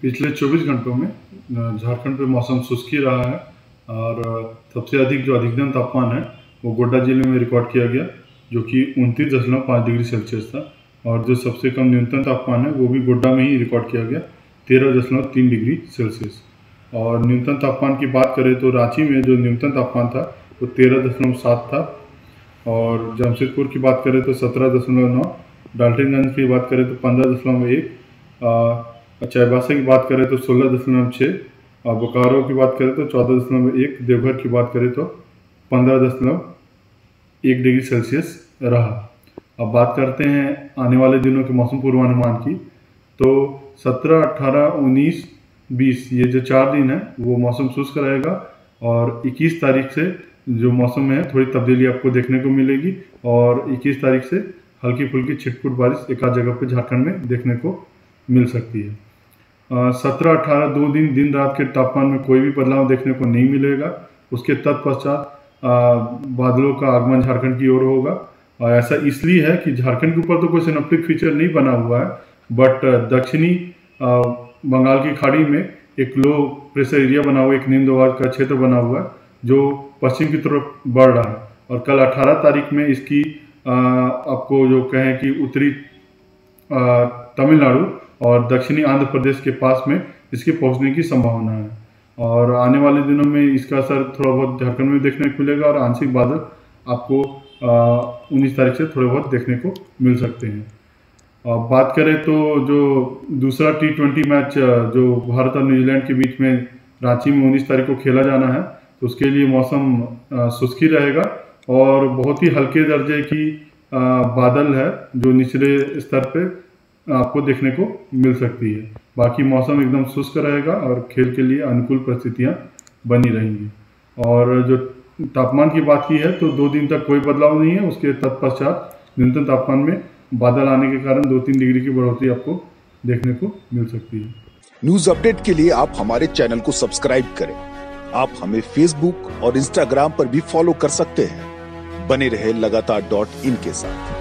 पिछले 24 घंटों में झारखंड पे मौसम शुष्क ही रहा है और सबसे अधिक जो अधिकतम तापमान है वो गोड्डा जिले में रिकॉर्ड किया गया, जो कि 29.5 डिग्री सेल्सियस था। और जो सबसे कम न्यूनतम तापमान है वो भी गोड्डा में ही रिकॉर्ड किया गया, 13.3 डिग्री सेल्सियस। और न्यूनतम तापमान की बात करें तो रांची में जो न्यूनतम तापमान था वो 13.7 था। और जमशेदपुर की बात करें तो 17.9, डाल्टनगंज की बात करें तो 15.1, चाईबासा की बात करें तो 16.6, और बोकारो की बात करें तो 14.1, देवघर की बात करें तो 15.1 डिग्री सेल्सियस रहा। अब बात करते हैं आने वाले दिनों के मौसम पूर्वानुमान की। तो 17, 18, 19, 20 ये जो 4 दिन है वो मौसम शुष्क रहेगा, और 21 तारीख से जो मौसम में है थोड़ी तब्दीली आपको देखने को मिलेगी, और 21 तारीख से हल्की फुल्की छिटपुट बारिश एक आध जगह पे झारखंड में देखने को मिल सकती है। 17, 18 2 दिन दिन रात के तापमान में कोई भी बदलाव देखने को नहीं मिलेगा। उसके तत्पश्चात बादलों का आगमन झारखंड की ओर होगा। और ऐसा इसलिए है कि झारखंड के ऊपर तो कोई सिनेप्टिक फीचर नहीं बना हुआ है, बट दक्षिणी बंगाल की खाड़ी में एक लो प्रेशर एरिया बना हुआ है, एक निम्न दबाव का क्षेत्र बना हुआ है जो पश्चिम की तरफ बढ़ रहा है। और कल 18 तारीख में इसकी आपको जो कहें कि उत्तरी तमिलनाडु और दक्षिणी आंध्र प्रदेश के पास में इसके पहुंचने की संभावना है। और आने वाले दिनों में इसका असर थोड़ा बहुत झारखंड में देखने को मिलेगा, और आंशिक बादल आपको 19 तारीख से थोड़े बहुत देखने को मिल सकते हैं। बात करें तो जो दूसरा T20 मैच जो भारत और न्यूजीलैंड के बीच में रांची में 19 तारीख को खेला जाना है, तो उसके लिए मौसम शुष्क ही रहेगा, और बहुत ही हल्के दर्जे की बादल है जो निचले स्तर पे आपको देखने को मिल सकती है। बाकी मौसम एकदम शुष्क रहेगा और खेल के लिए अनुकूल परिस्थितियां बनी रहेंगी। और जो तापमान की बात की है तो 2 दिन तक कोई बदलाव नहीं है। उसके तत्पश्चात न्यूनतम तापमान में बादल आने के कारण 2-3 डिग्री की बढ़ोतरी आपको देखने को मिल सकती है। न्यूज अपडेट के लिए आप हमारे चैनल को सब्सक्राइब करें। आप हमें फेसबुक और इंस्टाग्राम पर भी फॉलो कर सकते हैं। बने रहे लगातार .in के साथ।